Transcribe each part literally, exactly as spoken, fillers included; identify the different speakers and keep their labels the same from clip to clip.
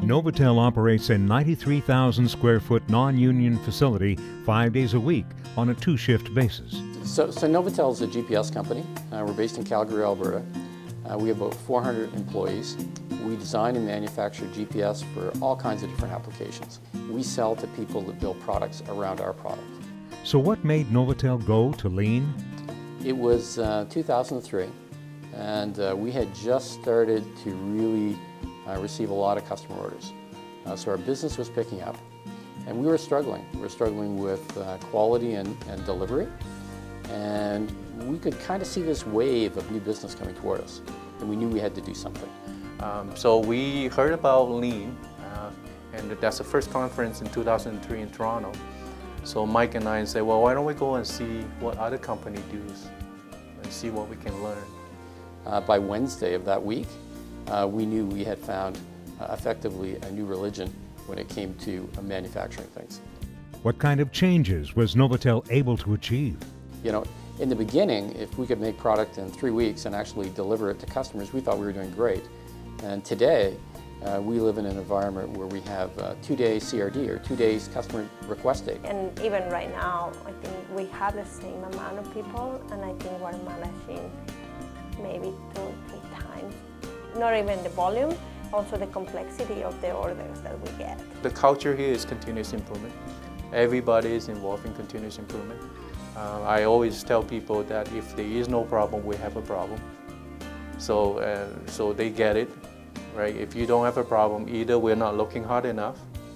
Speaker 1: Novotel operates a ninety-three thousand square foot non-union facility five days a week on a two-shift basis.
Speaker 2: So, so Novotel is a G P S company. Uh, we're based in Calgary, Alberta. Uh, we have about four hundred employees. We design and manufacture G P S for all kinds of different applications. We sell to people that build products around our product.
Speaker 1: So what made Novotel go to lean?
Speaker 2: It was uh, two thousand three, and uh, we had just started to really uh, receive a lot of customer orders. Uh, so our business was picking up, and we were struggling. We were struggling with uh, quality and, and delivery, and we could kind of see this wave of new business coming toward us, and we knew we had to do something.
Speaker 3: Um, so we heard about Lean, uh, and that's the first conference in two thousand three in Toronto. So Mike and I said, well, why don't we go and see what other company does and see what we can learn.
Speaker 2: Uh, by Wednesday of that week, uh, we knew we had found uh, effectively a new religion when it came to uh, manufacturing things.
Speaker 1: What kind of changes was Novotel able to achieve?
Speaker 2: You know, in the beginning, if we could make product in three weeks and actually deliver it to customers, we thought we were doing great. And today, uh, we live in an environment where we have uh, two-day C R D, or two days customer request date.
Speaker 4: And even right now, I think we have the same amount of people, and I think we're managing maybe two or three times. Not even the volume, also the complexity of the orders that we get.
Speaker 3: The culture here is continuous improvement. Everybody is involved in continuous improvement. Uh, I always tell people that if there is no problem, we have a problem. So, uh, so they get it, right? If you don't have a problem, either we're not looking hard enough,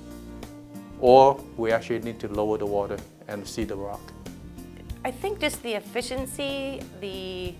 Speaker 3: or we actually need to lower the water and see the rock.
Speaker 5: I think just the efficiency, the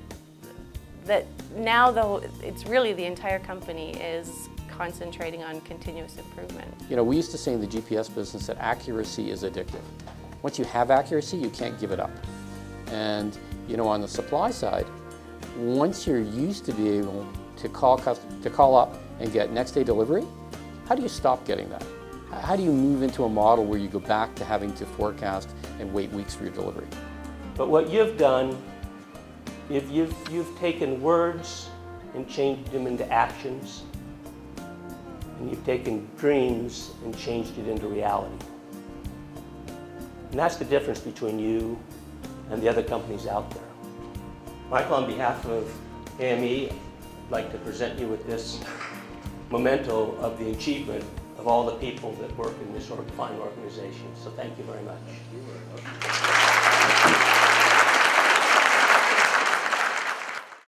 Speaker 5: that now though it's really the entire company is concentrating on continuous improvement.
Speaker 2: You know, we used to say in the G P S business that accuracy is addictive. Once you have accuracy, you can't give it up. And you know, on the supply side, once you're used to be able to call to call up and get next day delivery, how do you stop getting that? How do you move into a model where you go back to having to forecast and wait weeks for your delivery?
Speaker 6: But what you've done, if you've, you've taken words and changed them into actions, and you've taken dreams and changed it into reality. And that's the difference between you and the other companies out there. Michael, on behalf of A M E, I'd like to present you with this memento of the achievement of all the people that work in this fine organization. So thank you very much.